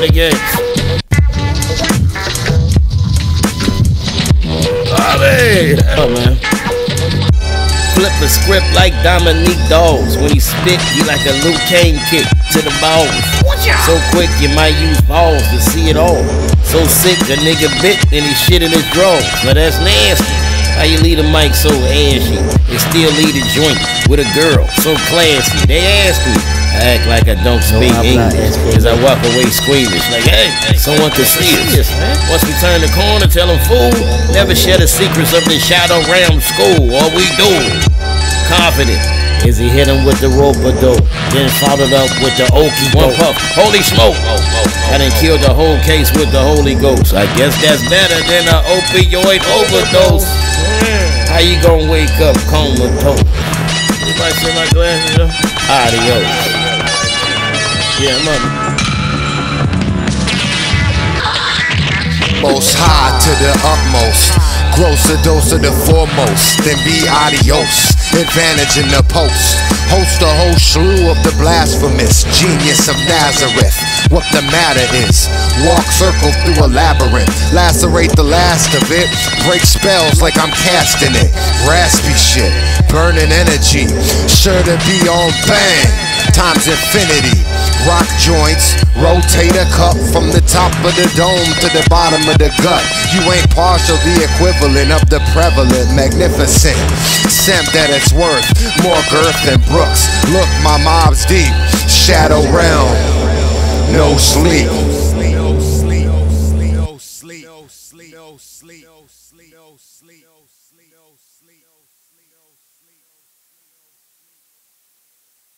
the games. Oh man. Flip the script like Dominique Dawes. When he spit, he like a Luke Kane kick to the balls. So quick, you might use balls to see it all. So sick, a nigga bit and he shit in his drawers. Now that's nasty. How you lead a mic so ashy and still lead a joint with a girl so classy? They ask me, I act like I don't speak English as I walk away squeamish. Like, hey, someone could see us. Once we turn the corner, tell them, fool, never share the secrets of the Shadow Ram school. All we do, confident, is he hit him with the rope-a-dope, then followed up with the okie doke. One puff, holy smoke. I done killed the whole case with the Holy Ghost. I guess that's better than an opioid overdose. How you gonna wake up comatose? Anybody see my glasses, yo? Adios. Yeah, mother. Most high to the utmost. Gross a dose of the foremost. Then be adios. Advantage in the post. Host a whole slew of the blasphemous. Genius of Nazareth. What the matter is, walk circle through a labyrinth. Lacerate the last of it. Break spells like I'm casting it. Raspy shit, burning energy. Sure to be on bang times infinity. Rock joints, rotate a cup from the top of the dome to the bottom of the gut. You ain't partial, the equivalent of the prevalent, magnificent. Sem that it's worth, more girth than Brooks. Look, my mob's deep, Shadow Realm, no sleep. No sleep. No sleep. No sleep. No sleep. No sleep. No sleep. No sleep.